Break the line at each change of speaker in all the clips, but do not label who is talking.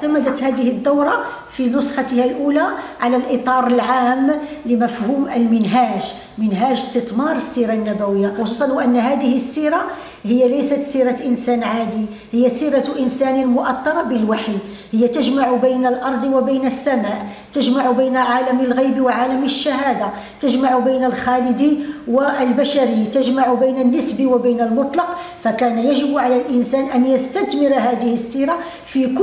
اعتمدت هذه الدورة في نسختها الأولى على الإطار العام لمفهوم المنهاج، منهاج استثمار السيرة النبوية، خصوصا وأن هذه السيرة هي ليست سيرة إنسان عادي، هي سيرة إنسان مؤطرة بالوحي، هي تجمع بين الأرض وبين السماء، تجمع بين عالم الغيب وعالم الشهادة، تجمع بين الخالد والبشري، تجمع بين النسب وبين المطلق. فكان يجب على الإنسان أن يستثمر هذه السيرة في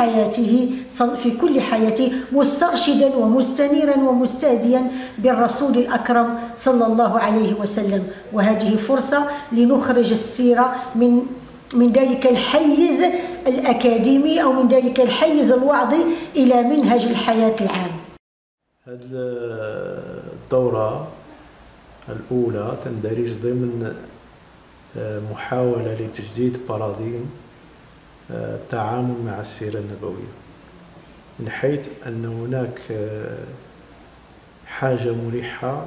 كل حياته مسترشدا ومستنيرا ومستهديا بالرسول الأكرم صلى الله عليه وسلم. وهذه فرصة لنخرج السيرة من ذلك الحيز الأكاديمي أو من ذلك الحيز الوعظي إلى منهج الحياة العام.
هذه الدورة الأولى تندرج ضمن محاولة لتجديد براضين التعامل مع السيرة النبوية، من حيث أن هناك حاجة ملحة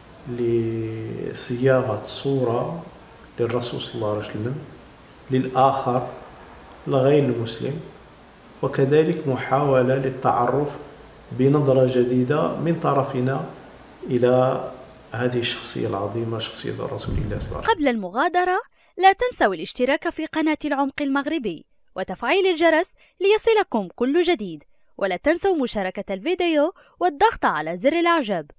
لصياغة صورة للرسول صلى الله عليه وسلم للآخر لغير المسلم، وكذلك محاولة للتعرف بنظرة جديدة من طرفنا إلى هذه الشخصية العظيمة، شخصية رسول الله صلى الله عليه وسلم.
قبل المغادرة لا تنسوا الاشتراك في قناة العمق المغربي وتفعيل الجرس ليصلكم كل جديد، ولا تنسوا مشاركة الفيديو والضغط على زر الإعجاب.